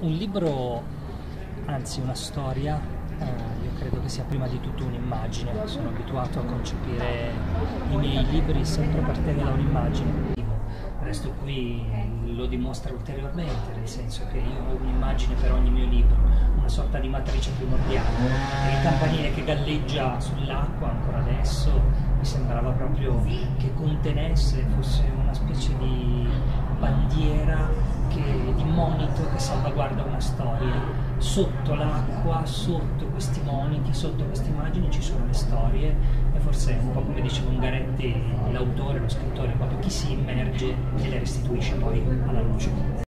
Un libro, anzi una storia, io credo che sia prima di tutto un'immagine. Sono abituato a concepire i miei libri sempre partendo da un'immagine. Resto qui lo dimostra ulteriormente, nel senso che io ho un'immagine per ogni mio libro, una sorta di matrice primordiale. E il campanile che galleggia sull'acqua ancora adesso mi sembrava proprio che contenesse, fosse una specie di bandiera, di monito che salvaguarda una storia. Sotto l'acqua, sotto questi moniti, sotto queste immagini ci sono le storie, e forse un po' come diceva Ungaretti, l'autore, lo scrittore, proprio chi si immerge e le restituisce poi alla luce.